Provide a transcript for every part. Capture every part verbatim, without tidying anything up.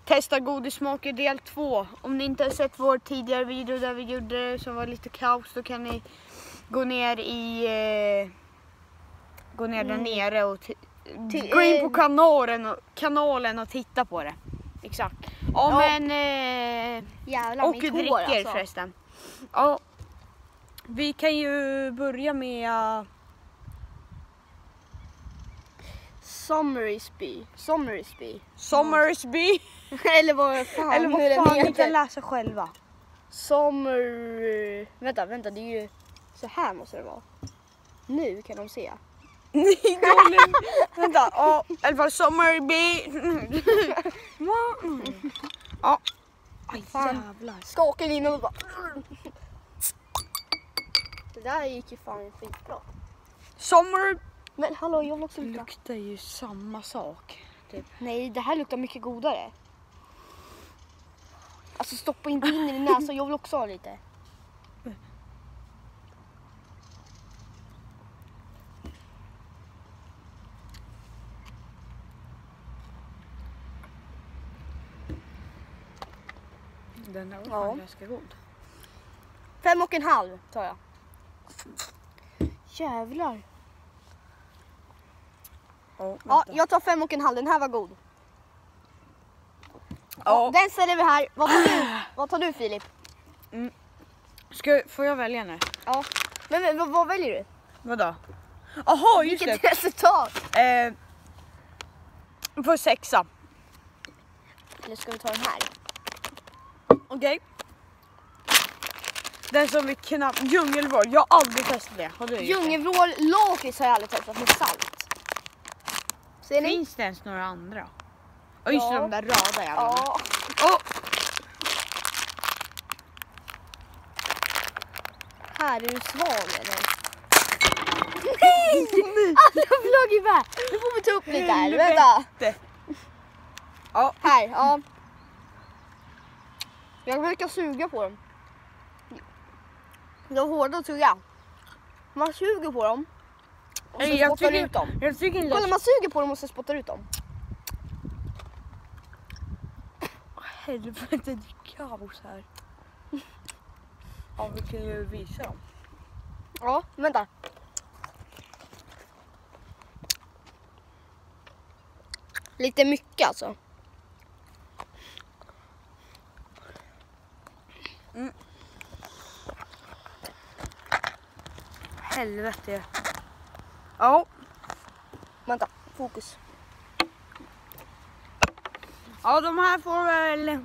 testa godissmaker del två. Om ni inte har sett vår tidigare video där vi gjorde det som var lite kaos, då kan ni gå ner i eh, gå ner mm. där nere och gå in på kanalen och, kanalen och titta på det. Exakt. Ja, ja. men eh, jävlar, och dricker alltså. Förresten. Ja. Vi kan ju börja med uh, Summersby. Summersby. Summersby. Eller vad fan, Eller vad fan ni kan läsa själva. Summer... Vänta, vänta, det är ju... Så här måste det vara. Nu kan de se. Vänta, ja, i alla fall Summerby. Ja. Aj, jävlar. Skakade in och bara... Det där gick ju fan skitbra. Summer... Men hallå, jag vill också lukta. Luktar ju samma sak. Typ. Nej, det här luktar mycket godare. Alltså stoppa inte in i din näsa, jag vill också ha lite. Den där var ja. fan ganska god. Fem och en halv tar jag. Jävlar. Oh, ja, jag tar fem och en halv. Den här var god. Oh. Den ställer vi här. Vad tar du, vad tar du Filip? Mm. Ska, får jag välja nu? Ja. Men, men vad, vad väljer du? Vadå? Jaha, just Vilket det. resultat? Eh, för sexa. Eller ska vi ta den här? Okej. Okay. Den som vi knappt... Djungelvrål. Jag har aldrig testat det. Har du Djungelvrål lakrits har jag aldrig testat med salt. Ser ni? Finns det ens några andra? Och just ja. de där röda jävlarna. Ja. Oh. Här är du svag eller? Nej! Alla flög iväg. Nu får vi ta upp lite här. Vänta. Ja. Här, ja. Jag brukar suga på dem. De är hårda att suga. Man suger på dem. Och så jag spottar tycker, ut dem. Jag tycker inte... Kolla, man suger på dem och så spottar ut dem. Helvete, det är kaos här. Ja, vi kan ju visa dem. Ja, vänta. Lite mycket alltså. Mm. Helvete. Ja. Vänta, fokus. Ja, de här får väl...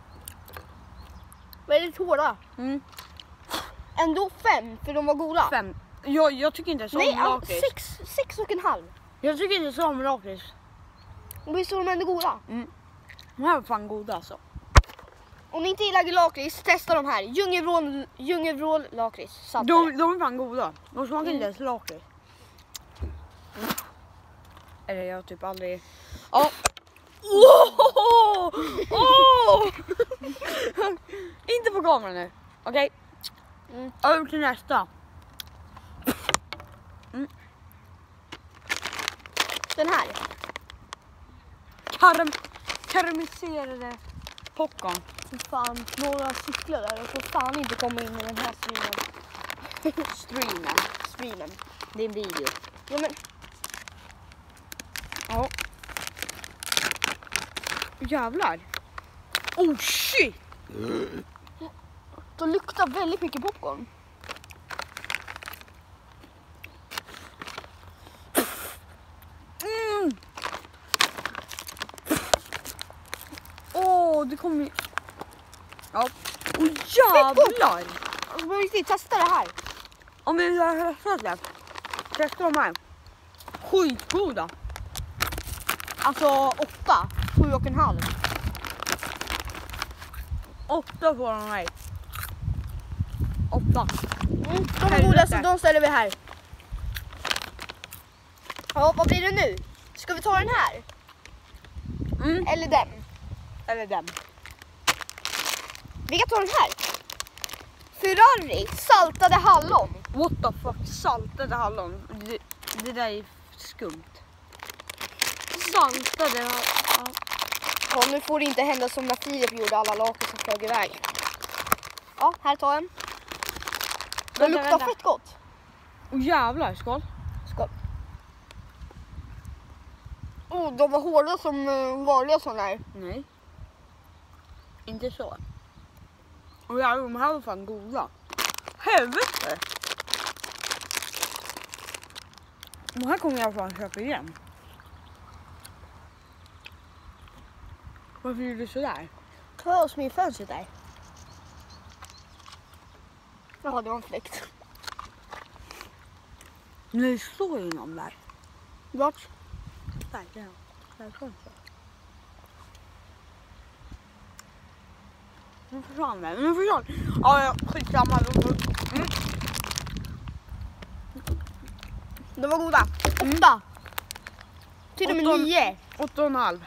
Väldigt hårda. Mm. Ändå fem, för de var goda. Fem. Jag, jag tycker inte så om Nej, lakrits. sex, sex och en halv. Jag tycker inte så om lakrits. Och visst är de ändå goda? Mm. De här var fan goda alltså. Om ni inte gillar lakrits, testa de här. Djungelvrål, djungelvrål lakrits. De, de är fan goda. De smakar mm. inte ens lakrits. Mm. Eller jag har typ aldrig... Ja. Oh! Oh! Inte på kameran nu. Okej. Okay. Mm. Över till nästa. Mm. Den här. Karam karamelliserade popcorn. Fan, några cyklar där. Jag får fan inte komma in i den här streamen. Streamen. Streamen. Det är en video. Ja, men... Ja. Jävlar. Oh shit. De luktar väldigt mycket popcorn. Mm. Åh, oh, det kommer ju... Ja. Oh, jävlar. Vi måste testa det här. Om vi har testat det. Testa de här. Skitgoda. Alltså åtta. Sju och en halv. Åtta får de här. Åtta. Mm, de är goda, så de ställer vi här. Ja, vad blir det nu? Ska vi ta den här? Mm. Eller den? Eller den. Vi kan ta den här. Ferrari, saltade hallon. What the fuck, saltade hallon. Det, det där är skumt. Saltade hallon. Ja, nu får det inte hända som när Filip gjorde alla lakrits som flög iväg. Ja, här tar jag en. Det Vänta, luktar vänta. fett gott. Åh jävlar, skål. Skål. Oh, de var hårda som uh, vanliga sådana här. Nej. Inte så. Och ja, de här var fan goda. Helvete! De här kommer jag fan köpa igen. Varför gjorde du sådär? Ta oss med fönstret där. Jaha, det var en fläkt. Nu står ju någon där. Vart? Där, där. Där kom så. Nu försvann den. Nu försvann. Ja, ja, skitsamma. Mm. De var goda. Åtta. Till och med Åtta. nio. Åtta och en halv.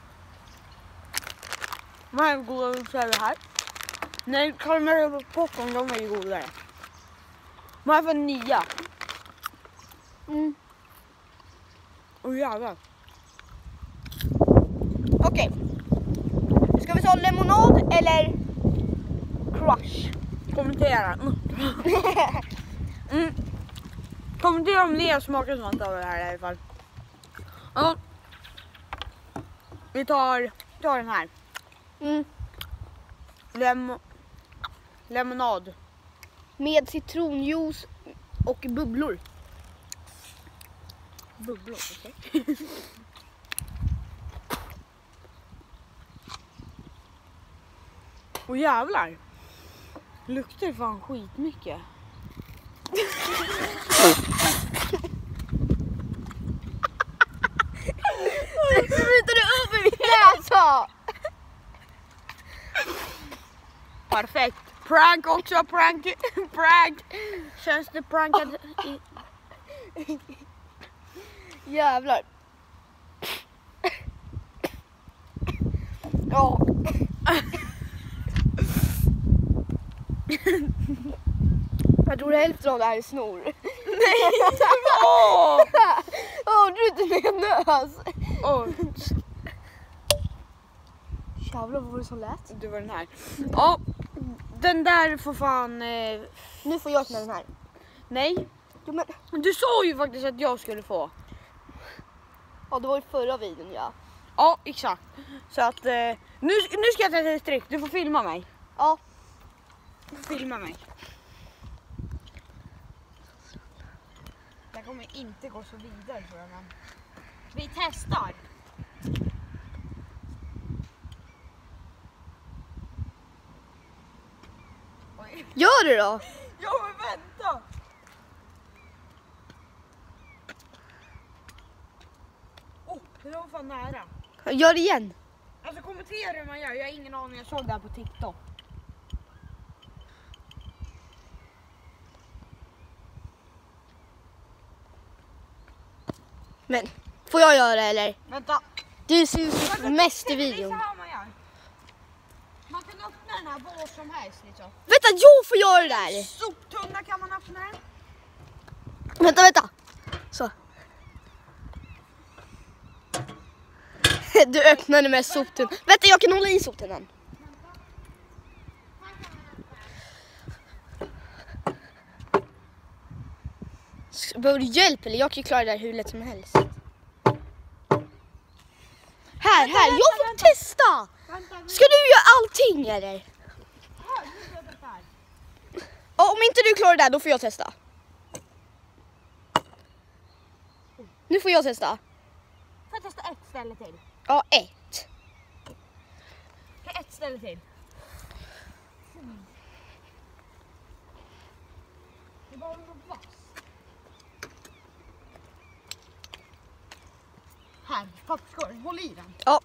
De här är goda, så är det här. Nej, karamell och popcorn, de är ju godare. De här får nio. Mm. Åh jävlar. Okej. Ska vi ta lemonad eller crush? Kommentera. Mm. Mm. Kommentera om ni har smakat något av det här i alla fall. Ja. Vi tar, tar den här. Mm. Lem lemonad. Med citronjuice och bubblor. Bubblor, okej. Åh jävlar. Luktar fan skitmycket. Sprutar du över min näsa? Perfekt. Prank också, prank. Prank. Känns det prankad i... Jävlar. Ja. Jag tror hälften av det här är snor. Nej! Åh! Åh, du är inte med nös. Åh, Jävlar, vad var det som lät? det var den här. Ja, den där får fan... Eh, Nu får jag öppna den här. nej. Jo, men, Du sa ju faktiskt att jag skulle få. ja, det var i förra videon, ja. Ja, exakt. Så att eh, nu, nu ska jag ta ett streck. Du får filma mig. Ja. Du får filma mig. Det kommer inte gå så vidare tror jag. Men... Vi testar. Oj. Gör det då. Ja men vänta. Åh, oh, det var fan nära. Gör det igen. Alltså kommentera hur man gör. Jag har ingen aning. Jag såg det här på TikTok. Men, får jag göra eller? Vänta. Du syns mest i Det är videon. så här man gör. Man kan öppna den här var som helst liksom. Vänta, jag får göra det där. Soptunna kan man öppna den. Vänta, vänta. Så. Du öppnade med soptunnan. Vänta, jag kan hålla i soptunnan. Behöver du hjälp eller? Jag kan ju klara det där hur lätt som helst. Här, här, jag får testa. Ska du göra allting eller? Ja, om inte du klarar det där, då får jag testa. Nu får jag testa. Får jag testa ett ställe till? Ja, ett. Okej, ett ställe till. Det var något vass. Här, pappskål. Håll i den. Ja.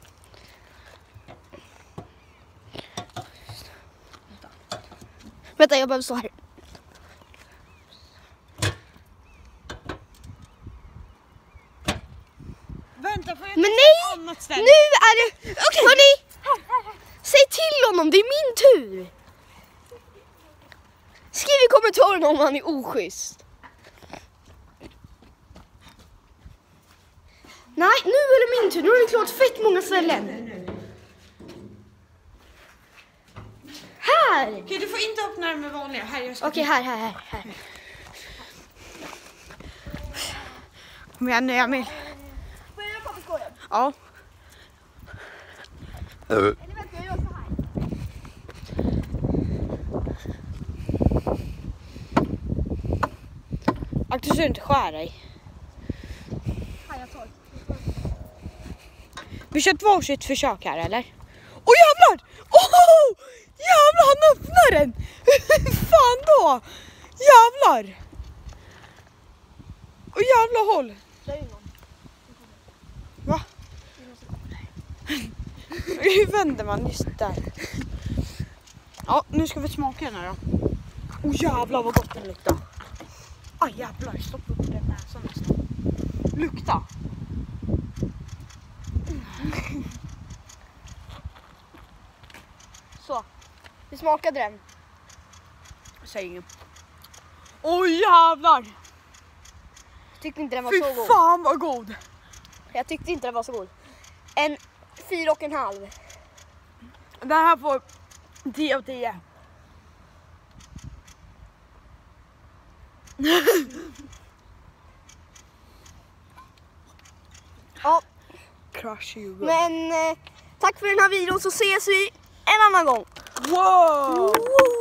Vänta, jag behöver stå här. Vänta, får jag Men testa nej! ett annat ställe? Nu är det... Okej, hörni! Säg till honom, det är min tur! Skriv i kommentarerna om han är oschysst. Nej, nu är det min tur. Nu är det klart fett många ställen. Här! Okej, du får inte öppna den med vanliga. Här, jag ska... Okej, här, här, här, här. Kom igen nu, Emil. Får jag göra papperskorgen? Ja. Eller vänta, jag gör så här. Akta så du inte skär dig. Här, jag tar. Vi kör två sitt försök här, eller? Åh oh, jävlar! Oh, jävlar, han öppnar den! Fan då! Jävlar! Åh oh, jävla håll! Det är ju någon. Va? Hur vänder man just där? Ja, nu ska vi smaka den här då. Åh oh, jävlar vad gott den luktar. Aj ah, jävlar, stoppa upp den näsan nästan. Lukta! Så. Vi smakade den. Säg inget. Åh oh, jävlar! Jag tyckte inte den var Fy så god. fan vad god! Jag tyckte inte den var så god. En fyra och en halv. Det här får tio av tio. Ja, Crush you. men eh, tack för den här videon så ses vi en annan gång. Wow!